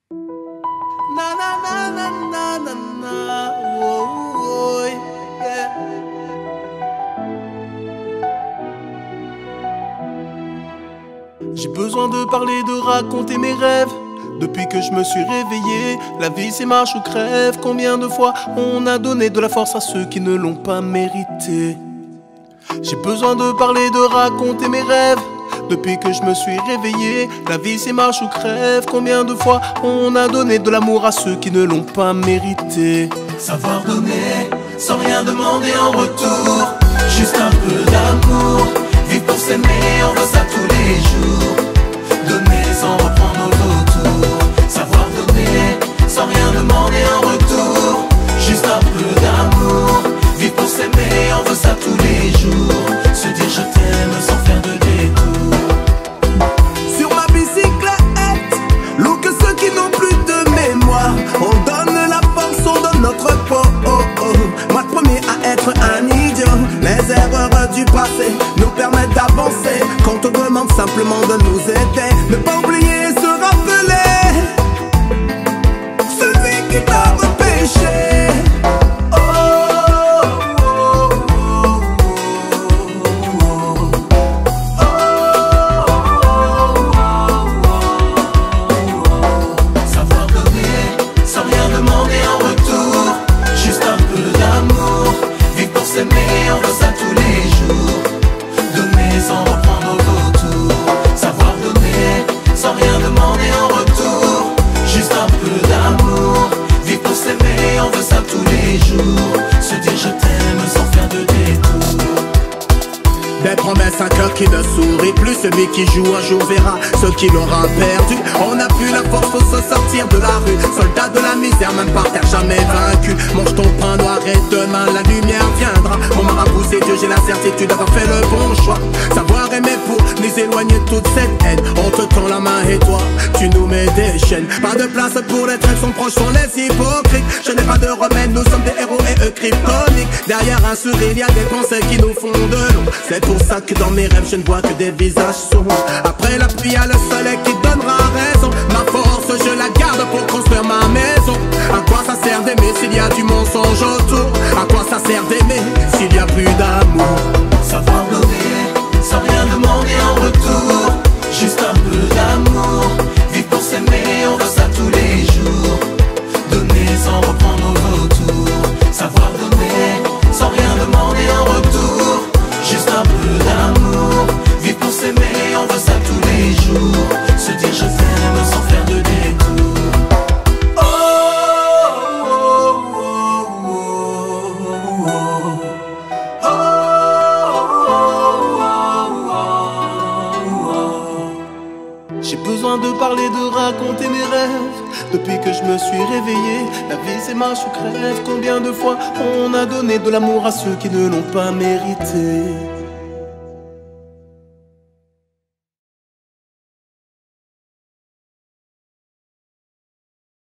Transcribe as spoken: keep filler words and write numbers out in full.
Na na na na na na na. Oh, oh, yeah. J'ai besoin de parler, de raconter mes rêves. Depuis que je me suis réveillé, la vie c'est marche ou crève. Combien de fois on a donné de la force à ceux qui ne l'ont pas mérité. J'ai besoin de parler, de raconter mes rêves. Depuis que je me suis réveillé, la vie c'est marche ou crève. Combien de fois on a donné de l'amour à ceux qui ne l'ont pas mérité. Savoir donner, sans rien demander en retour. Juste un peu d'amour, vivre pour s'aimer, on veut ça tous les jours. Donner sans reprendre au retour. Savoir donner, sans rien demander en retour. Juste un peu d'amour, vivre pour s'aimer, on veut ça tous les jours. Se dire je t'aime sans faire de détour. Sur ma bicyclette, lourd que ceux qui n'ont plus de mémoire. On donne la force, on donne notre peau. Oh, oh. Moi le premier à être un idiot. Les erreurs du passé nous permettent d'avancer. Quand on demande simplement de nous aider, ne pas oublier et se rappeler celui qui t'a repêché. Mais on veut ça tous les jours. Donner sans reprendre au retour. Savoir donner sans rien demander en retour. Juste un peu d'amour. Vivre pour s'aimer, on veut ça tous les jours. Se dire je t'aime sans faire de détour. Des promesses, un cœur qui ne sourit plus. Celui qui joue un jour verra ce qu'il aura perdu. On a plus la force pour se sortir de la rue. Soldat de la misère, même par terre, jamais vaincu. Mange ton pain noir et demain la lumière viendra. Mon marabout c'est Dieu, j'ai la certitude d'avoir fait le bon choix. Savoir aimer pour nous éloigner de toute cette haine. On te tend la main et toi, tu nous mets des chaînes. Pas de place pour les traîtres, son proche sont les hypocrites. Je n'ai pas de remède, nous sommes des héros et eux kryptoniques. Derrière un sourire, il y a des pensées qui nous font de l'eau. C'est pour ça que dans mes rêves, je ne vois que des visages sombres. Après la pluie, il y a le soleil qui donnera raison. Ma force, je la garde pour construire ma maison. À quoi ça sert d'aimer s'il y a du mensonge autour? À quoi ça sert d'aimer s'il y a plus d'amour? Savoir donner, sans rien demander en retour. Juste un peu d'amour. Vivre pour s'aimer, on veut ça tous les jours. Donner sans reprendre au retour. Savoir donner, sans rien demander en retour. Juste un peu d'amour. Vivre pour s'aimer, on veut ça tous les jours. Se dire je t'aime sans faire de détour. Oh, oh, oh, oh, oh, oh. J'ai besoin de parler, de raconter mes rêves. Depuis que je me suis réveillé, la vie c'est marche ou crève. Combien de fois on a donné de l'amour à ceux qui ne l'ont pas mérité.